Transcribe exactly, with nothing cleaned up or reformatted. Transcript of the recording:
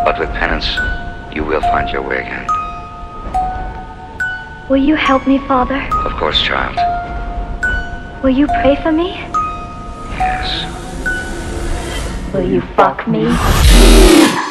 But with penance, you will find your way again. Will you help me, Father? Of course, child. Will you pray for me? Yes. Will you fuck me?